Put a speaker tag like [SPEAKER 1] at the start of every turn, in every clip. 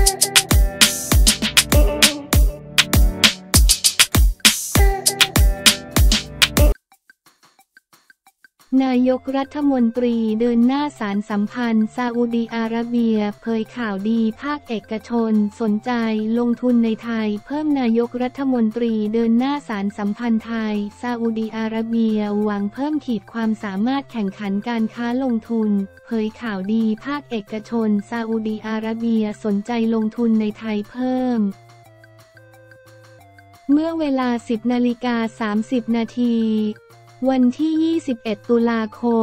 [SPEAKER 1] นายกรัฐมนตรีเดินหน้าสานสัมพันธ์ซาอุดิอาระเบียเผยข่าวดีภาคเอกชนสนใจลงทุนในไทยเพิ่มนายกรัฐมนตรีเดินหน้าสานสัมพันธ์ไทยซาอุดิอาระเบียหวังเพิ่มขีดความสามารถแข่งขันการค้าลงทุนเผยข่าวดีภาคเอกชนซาอุดิอาระเบียสนใจลงทุนในไทยเพิ่มเมื่อเวลา 10:30 นาทีวันที่ 21 ตุลาคม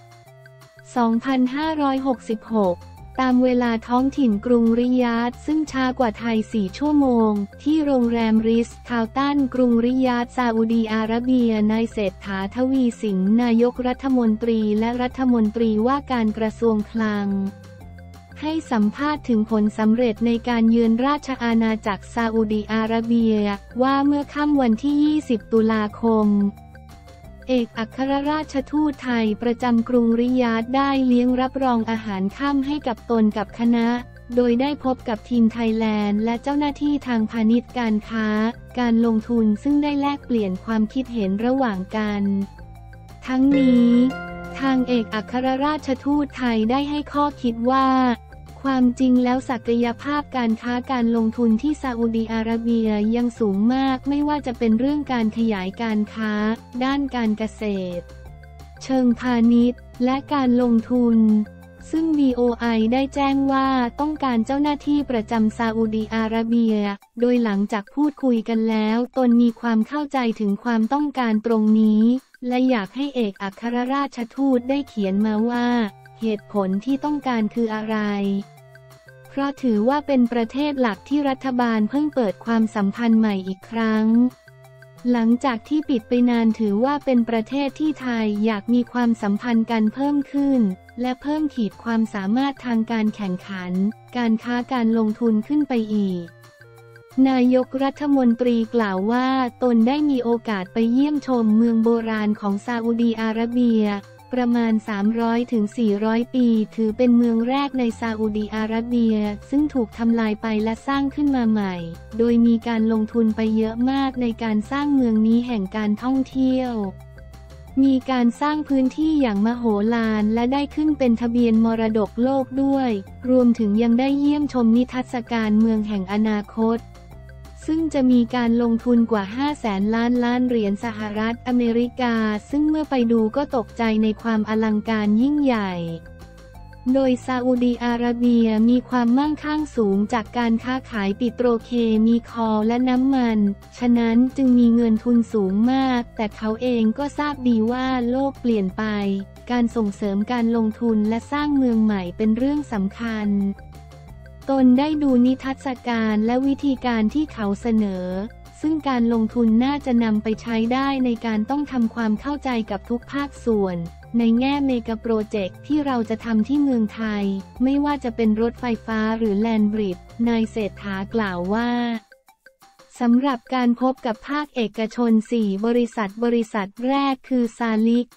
[SPEAKER 1] 2566 ตามเวลาท้องถิ่นกรุงริยาดซึ่งช้ากว่าไทย 4 ชั่วโมงที่โรงแรมริสคาร์ลตันกรุงริยาดซาอุดีอาระเบียนายเศรษฐา ทวีสินนายกรัฐมนตรีและรัฐมนตรีว่าการกระทรวงคลังให้สัมภาษณ์ถึงผลสำเร็จในการเยือนราชอาณาจักรซาอุดีอาระเบียว่าเมื่อค่ำวันที่ 20 ตุลาคมเอกอัครราชทูตไทยประจำกรุงริยาดได้เลี้ยงรับรองอาหารค่ำให้กับตนกับคณะโดยได้พบกับทีมไทยแลนด์และเจ้าหน้าที่ทางพาณิชย์การค้าการลงทุนซึ่งได้แลกเปลี่ยนความคิดเห็นระหว่างกันทั้งนี้ทางเอกอัครราชทูตไทยได้ให้ข้อคิดว่าความจริงแล้วศักยภาพการค้าการลงทุนที่ซาอุดีอาระเบียยังสูงมากไม่ว่าจะเป็นเรื่องการขยายการค้าด้านการเกษตรเชิงพาณิชย์และการลงทุนซึ่ง BOI ได้แจ้งว่าต้องการเจ้าหน้าที่ประจำซาอุดีอาระเบียโดยหลังจากพูดคุยกันแล้วตนมีความเข้าใจถึงความต้องการตรงนี้และอยากให้เอกอัครราชทูตได้เขียนมาว่าเหตุผลที่ต้องการคืออะไรเพราะถือว่าเป็นประเทศหลักที่รัฐบาลเพิ่งเปิดความสัมพันธ์ใหม่อีกครั้งหลังจากที่ปิดไปนานถือว่าเป็นประเทศที่ไทยอยากมีความสัมพันธ์กันเพิ่มขึ้นและเพิ่มขีดความสามารถทางการแข่งขันการค้าการลงทุนขึ้นไปอีกนายกรัฐมนตรีกล่าวว่าตนได้มีโอกาสไปเยี่ยมชมเมืองโบราณของซาอุดีอาระเบียประมาณ 300-400 ปีถือเป็นเมืองแรกในซาอุดีอาระเบียซึ่งถูกทำลายไปและสร้างขึ้นมาใหม่โดยมีการลงทุนไปเยอะมากในการสร้างเมืองนี้แห่งการท่องเที่ยวมีการสร้างพื้นที่อย่างมโหฬารและได้ขึ้นเป็นทะเบียนมรดกโลกด้วยรวมถึงยังได้เยี่ยมชมนิทรรศการเมืองแห่งอนาคตซึ่งจะมีการลงทุนกว่า 500,000 ล้านเหรียญสหรัฐอเมริกาซึ่งเมื่อไปดูก็ตกใจในความอลังการยิ่งใหญ่โดยซาอุดีอาระเบียมีความมั่งคั่งสูงจากการค้าขายปิโตรเคมีคอลและน้ำมันฉะนั้นจึงมีเงินทุนสูงมากแต่เขาเองก็ทราบดีว่าโลกเปลี่ยนไปการส่งเสริมการลงทุนและสร้างเมืองใหม่เป็นเรื่องสำคัญตนได้ดูนิทรรศการและวิธีการที่เขาเสนอซึ่งการลงทุนน่าจะนำไปใช้ได้ในการต้องทำความเข้าใจกับทุกภาคส่วนในแง่เมกะโปรเจกต์ที่เราจะทำที่เมืองไทยไม่ว่าจะเป็นรถไฟฟ้าหรือแลนด์บริดจ์นายเศรษฐากล่าวว่าสำหรับการพบกับภาคเอกชน 4 บริษัทแรกคือซาลิก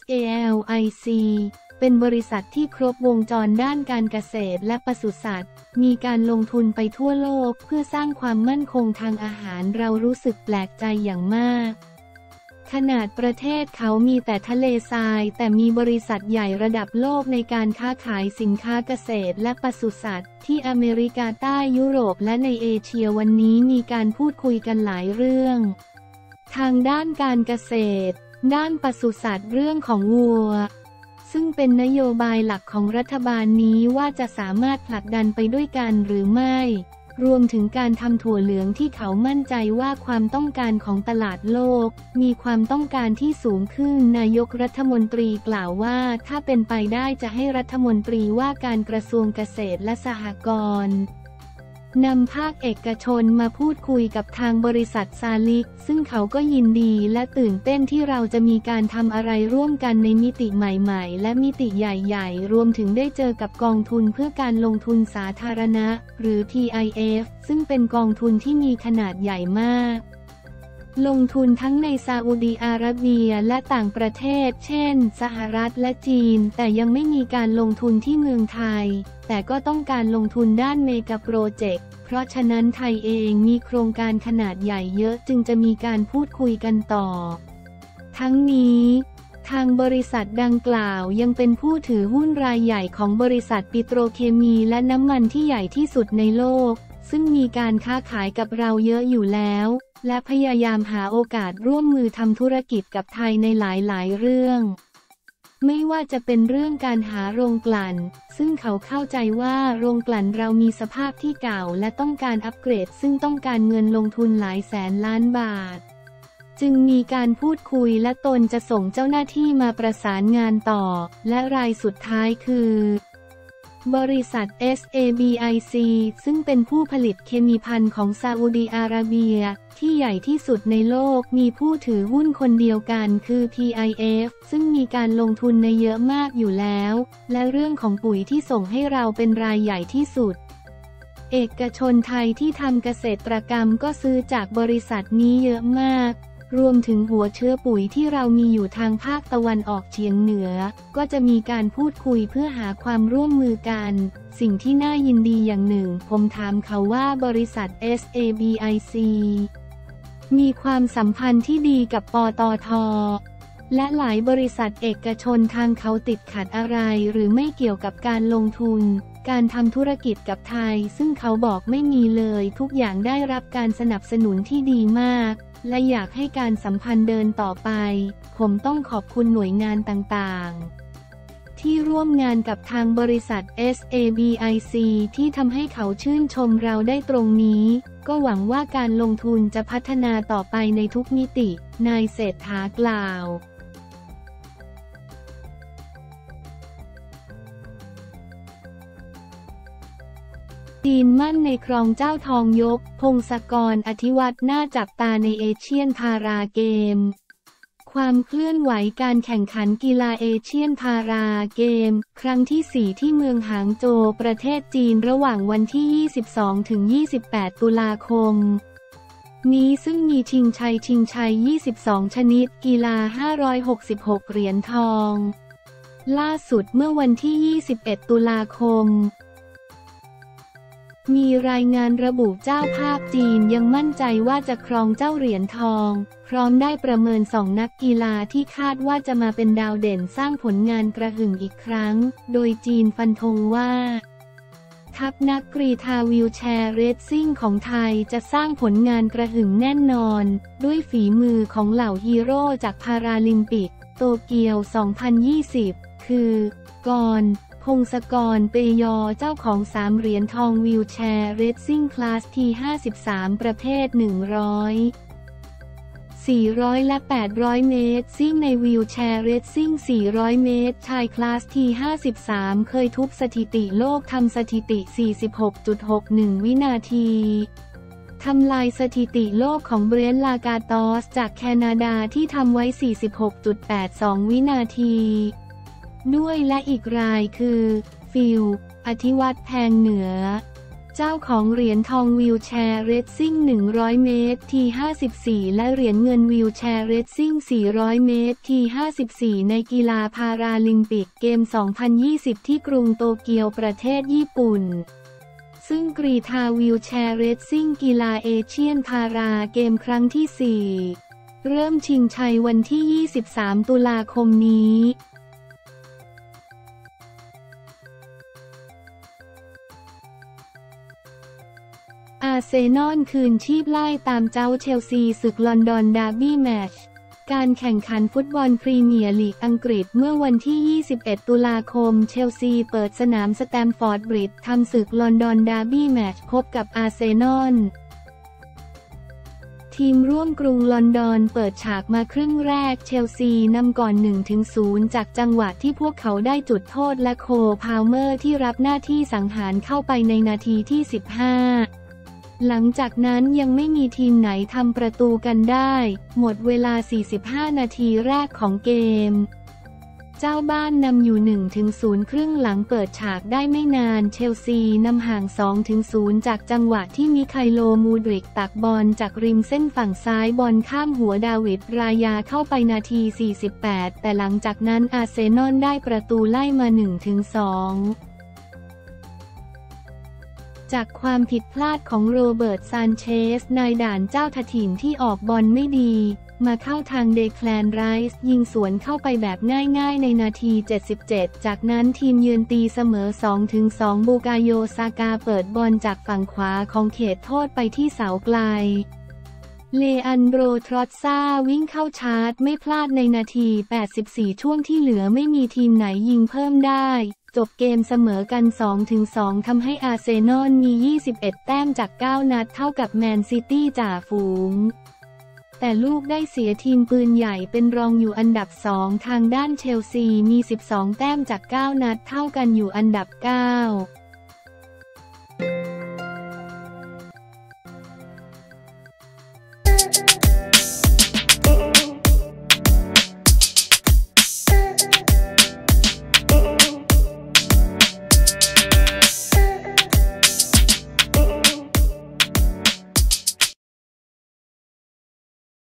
[SPEAKER 1] SALICเป็นบริษัทที่ครบวงจรด้านการเกษตรและปศุสัตว์มีการลงทุนไปทั่วโลกเพื่อสร้างความมั่นคงทางอาหารเรารู้สึกแปลกใจอย่างมากขนาดประเทศเขามีแต่ทะเลทรายแต่มีบริษัทใหญ่ระดับโลกในการค้าขายสินค้าเกษตรและปศุสัตว์ที่อเมริกาใต้ยุโรปและในเอเชียวันนี้มีการพูดคุยกันหลายเรื่องทางด้านการเกษตรด้านปศุสัตว์เรื่องของวัวซึ่งเป็นนโยบายหลักของรัฐบาลนี้ว่าจะสามารถผลักดันไปด้วยกันหรือไม่รวมถึงการทำถั่วเหลืองที่เขามั่นใจว่าความต้องการของตลาดโลกมีความต้องการที่สูงขึ้นนายกรัฐมนตรีกล่าวว่าถ้าเป็นไปได้จะให้รัฐมนตรีว่าการกระทรวงเกษตรและสหกรณ์นำภาคเอกชนมาพูดคุยกับทางบริษัทซาลิกซึ่งเขาก็ยินดีและตื่นเต้นที่เราจะมีการทำอะไรร่วมกันในมิติใหม่ๆและมิติใหญ่ๆรวมถึงได้เจอกับกองทุนเพื่อการลงทุนสาธารณะหรือ PIF ซึ่งเป็นกองทุนที่มีขนาดใหญ่มากลงทุนทั้งในซาอุดิอาระเบียและต่างประเทศเช่นสหรัฐและจีนแต่ยังไม่มีการลงทุนที่เมืองไทยแต่ก็ต้องการลงทุนด้านเมกะโปรเจกต์เพราะฉะนั้นไทยเองมีโครงการขนาดใหญ่เยอะจึงจะมีการพูดคุยกันต่อทั้งนี้ทางบริษัทดังกล่าวยังเป็นผู้ถือหุ้นรายใหญ่ของบริษัทปิโตรเคมีและน้ำมันที่ใหญ่ที่สุดในโลกซึ่งมีการค้าขายกับเราเยอะอยู่แล้วและพยายามหาโอกาสร่วมมือทำธุรกิจกับไทยในหลายๆเรื่องไม่ว่าจะเป็นเรื่องการหาโรงกลั่นซึ่งเขาเข้าใจว่าโรงกลั่นเรามีสภาพที่เก่าและต้องการอัปเกรดซึ่งต้องการเงินลงทุนหลายแสนล้านบาทจึงมีการพูดคุยและตนจะส่งเจ้าหน้าที่มาประสานงานต่อและรายสุดท้ายคือบริษัท SABIC ซึ่งเป็นผู้ผลิตเคมีภัณฑ์ของซาอุดิอาระเบียที่ใหญ่ที่สุดในโลกมีผู้ถือหุ้นคนเดียวกันคือ PIF ซึ่งมีการลงทุนในเยอะมากอยู่แล้วและเรื่องของปุ๋ยที่ส่งให้เราเป็นรายใหญ่ที่สุดเอกชนไทยที่ทำเกษตรกรรมก็ซื้อจากบริษัทนี้เยอะมากรวมถึงหัวเชื้อปุ๋ยที่เรามีอยู่ทางภาคตะวันออกเฉียงเหนือก็จะมีการพูดคุยเพื่อหาความร่วมมือกันสิ่งที่น่ายินดีอย่างหนึ่งผมถามเขาว่าบริษัท SABIC มีความสัมพันธ์ที่ดีกับปตท.และหลายบริษัทเอกชนทางเขาติดขัดอะไรหรือไม่เกี่ยวกับการลงทุนการทำธุรกิจกับไทยซึ่งเขาบอกไม่มีเลยทุกอย่างได้รับการสนับสนุนที่ดีมากและอยากให้การสัมพันธ์เดินต่อไปผมต้องขอบคุณหน่วยงานต่างๆที่ร่วมงานกับทางบริษัท SABIC ที่ทำให้เขาชื่นชมเราได้ตรงนี้ก็หวังว่าการลงทุนจะพัฒนาต่อไปในทุกมิตินายเศรษฐากล่าวจีนมั่นในครองเจ้าทองยกพงศกร อธิวัฒน์น่าจับตาในเอเชียนพาราเกมความเคลื่อนไหวการแข่งขันกีฬาเอเชียนพาราเกมครั้งที่ 4ที่เมืองหางโจวประเทศจีนระหว่างวันที่ 22-28 ตุลาคมนี้ซึ่งมีชิงชัย 22 ชนิดกีฬา 566 เหรียญทองล่าสุดเมื่อวันที่ 21 ตุลาคมมีรายงานระบุเจ้าภาพจีนยังมั่นใจว่าจะครองเจ้าเหรียญทองพร้อมได้ประเมิน2 นักกีฬาที่คาดว่าจะมาเป็นดาวเด่นสร้างผลงานกระหึ่มอีกครั้งโดยจีนฟันธงว่าทัพนักกรีฑาวีลแชร์เรซซิ่งของไทยจะสร้างผลงานกระหึ่มแน่นอนด้วยฝีมือของเหล่าฮีโร่จากพาราลิมปิกโตเกียว 2020 คือกรพงศกร เปยอเจ้าของ3 เหรียญทองวีลแชร์เรซซิ่งคลาสที่ 53 ประเภท 100 400 และ 800 เมตรซิ่งในวีลแชร์เรซซิ่ง 400 เมตรชายคลาสที่ 53 เคยทุบสถิติโลกทำสถิติ 46.61 วินาทีทำลายสถิติโลกของเบรนท์ ลากาตอสจากแคนาดาที่ทำไว้ 46.82 วินาทีด้วยและอีกรายคือฟิล อธิวัฒน์แพงเหนือเจ้าของเหรียญทองวีลแชร์เรซซิ่ง 100 เมตรที่ 54 และเหรียญเงินวีลแชร์เรซซิ่ง 400 เมตรที่ 54 ในกีฬาพาราลิมปิกเกม 2020 ที่กรุงโตเกียวประเทศญี่ปุ่นซึ่งกรีฑาวีลแชร์เรซซิ่งกีฬาเอเชียนพาราเกมครั้งที่ 4 เริ่มชิงชัยวันที่ 23 ตุลาคมนี้อาร์เซนอลคืนชีพไล่ตามเจ้าเชลซีศึกลอนดอนดาร์บี้แมตช์การแข่งขันฟุตบอลพรีเมียร์ลีกอังกฤษเมื่อวันที่ 21 ตุลาคมเชลซีเปิดสนามสแตมฟอร์ดบริดจ์ทำศึกลอนดอนดาร์บี้แมตช์พบกับอาร์เซนอลทีมร่วมกรุงลอนดอนเปิดฉากมาครึ่งแรกเชลซีนำก่อน 1-0 จากจังหวะที่พวกเขาได้จุดโทษและโคพาลเมอร์ที่รับหน้าที่สังหารเข้าไปในนาทีที่ 15หลังจากนั้นยังไม่มีทีมไหนทำประตูกันได้หมดเวลา 45 นาทีแรกของเกมเจ้าบ้านนำอยู่ 1-0 ครึ่งหลังเปิดฉากได้ไม่นานเชลซีนำห่าง 2-0 จากจังหวะที่มิไคโล มูดริกตักบอลจากริมเส้นฝั่งซ้ายบอลข้ามหัวดาวิด รายาเข้าไปนาที 48 แต่หลังจากนั้นอาร์เซนอลได้ประตูไล่มา 1-2 จากความผิดพลาดของโรเบิร์ต ซานเชสนายด่านเจ้าถิ่นที่ออกบอลไม่ดีมาเข้าทางเดแคลนไรส์ยิงสวนเข้าไปแบบง่ายๆในนาที 77 จากนั้นทีมเยือนตีเสมอ 2-2 บูกาโย ซากาเปิดบอลจากฝั่งขวาของเขตโทษไปที่เสาไกลเลอันโดร ทรอตซ่าวิ่งเข้าชาร์จไม่พลาดในนาที 84 ช่วงที่เหลือไม่มีทีมไหนยิงเพิ่มได้จบเกมเสมอกัน 2-2 ทำให้อาร์เซนอลมี 21 แต้มจาก 9 นัดเท่ากับแมนซิตี้จ่าฝูงแต่ลูกได้เสียทีมปืนใหญ่เป็นรองอยู่อันดับ 2 ทางด้านเชลซีมี 12 แต้มจาก 9 นัดเท่ากันอยู่อันดับ 9